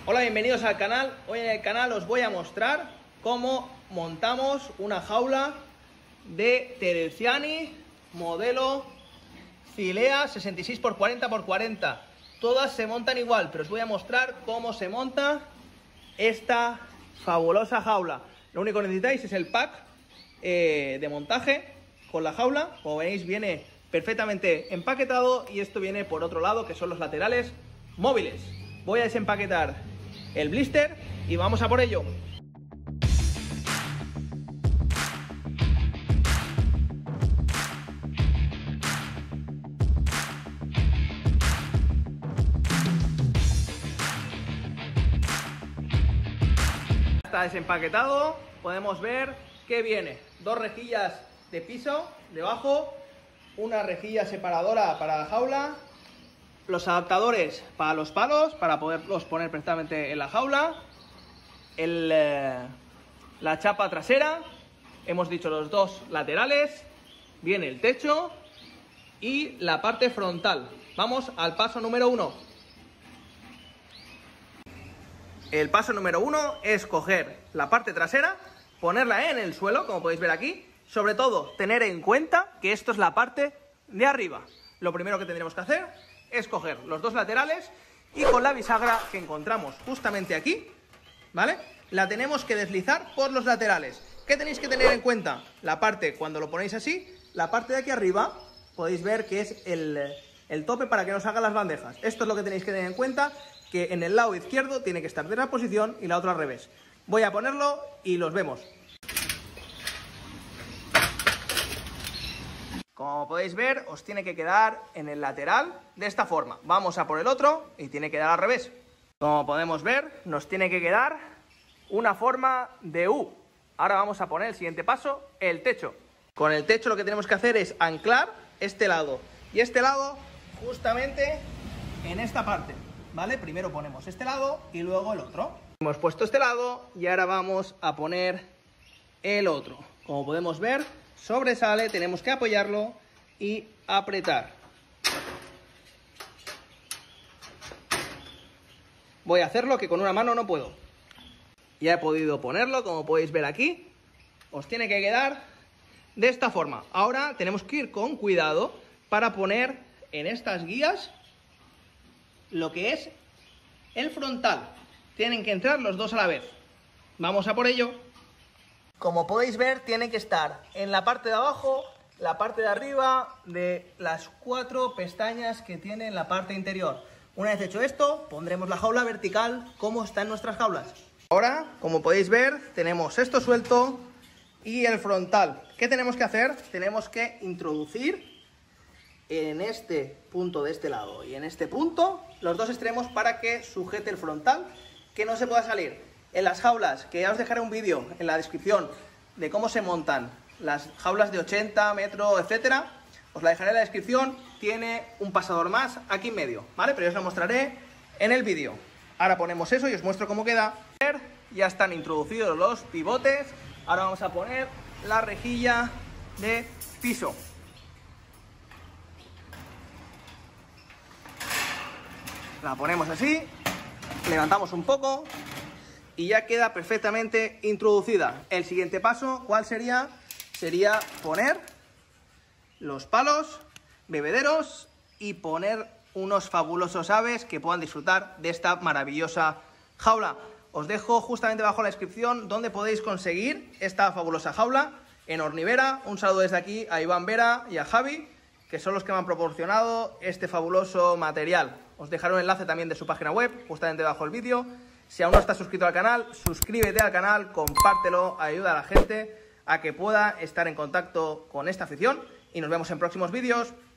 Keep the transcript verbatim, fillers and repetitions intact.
Hola, bienvenidos al canal. Hoy en el canal os voy a mostrar cómo montamos una jaula de Terezziani modelo Cilea sesenta y seis por cuarenta por cuarenta. Todas se montan igual, pero os voy a mostrar cómo se monta esta fabulosa jaula. Lo único que necesitáis es el pack eh, de montaje con la jaula. Como veis, viene perfectamente empaquetado y esto viene por otro lado, que son los laterales móviles. Voy a desempaquetar el blister y vamos a por ello. Está desempaquetado, podemos ver que viene dos rejillas de piso debajo, una rejilla separadora para la jaula, los adaptadores para los palos para poderlos poner perfectamente en la jaula, el, eh, la chapa trasera, hemos dicho los dos laterales, viene el techo y la parte frontal. Vamos al paso número uno. El paso número uno es coger la parte trasera, ponerla en el suelo, como podéis ver aquí. Sobre todo, tener en cuenta que esto es la parte de arriba. Lo primero que tendremos que hacer es coger los dos laterales y con la bisagra que encontramos justamente aquí, ¿vale? La tenemos que deslizar por los laterales. ¿Qué tenéis que tener en cuenta? La parte, cuando lo ponéis así, la parte de aquí arriba, podéis ver que es el, el tope para que no salgan las bandejas. Esto es lo que tenéis que tener en cuenta, que en el lado izquierdo tiene que estar de la posición y la otra al revés. Voy a ponerlo y los vemos. Como podéis ver, os tiene que quedar en el lateral de esta forma. Vamos a por el otro y tiene que quedar al revés. Como podemos ver, nos tiene que quedar una forma de U. Ahora vamos a poner el siguiente paso, el techo. Con el techo lo que tenemos que hacer es anclar este lado y este lado justamente en esta parte, ¿vale? Primero ponemos este lado y luego el otro. Hemos puesto este lado y ahora vamos a poner el otro. Como podemos ver, sobresale, tenemos que apoyarlo y apretar. Voy a hacerlo que con una mano no puedo. Ya he podido ponerlo, como podéis ver aquí. Os tiene que quedar de esta forma. Ahora tenemos que ir con cuidado para poner en estas guías lo que es el frontal. Tienen que entrar los dos a la vez. Vamos a por ello. Como podéis ver, tiene que estar en la parte de abajo, la parte de arriba de las cuatro pestañas que tiene en la parte interior. Una vez hecho esto, pondremos la jaula vertical como está en nuestras jaulas. Ahora, como podéis ver, tenemos esto suelto y el frontal. ¿Qué tenemos que hacer? Tenemos que introducir en este punto de este lado y en este punto los dos extremos para que sujete el frontal, que no se pueda salir. En las jaulas, que ya os dejaré un vídeo en la descripción de cómo se montan las jaulas de ochenta metros, etcétera, os la dejaré en la descripción. Tiene un pasador más aquí en medio, ¿vale? Pero yo os lo mostraré en el vídeo. Ahora ponemos eso y os muestro cómo queda. Ya están introducidos los pivotes. Ahora vamos a poner la rejilla de piso. La ponemos así, levantamos un poco y ya queda perfectamente introducida. El siguiente paso, ¿cuál sería? Sería poner los palos, bebederos y poner unos fabulosos aves que puedan disfrutar de esta maravillosa jaula. Os dejo justamente abajo en la descripción donde podéis conseguir esta fabulosa jaula en Hornivera. Un saludo desde aquí a Iván Vera y a Javi, que son los que me han proporcionado este fabuloso material. Os dejaré un enlace también de su página web justamente debajo del vídeo. Si aún no estás suscrito al canal, suscríbete al canal, compártelo, ayuda a la gente a que pueda estar en contacto con esta afición y nos vemos en próximos vídeos.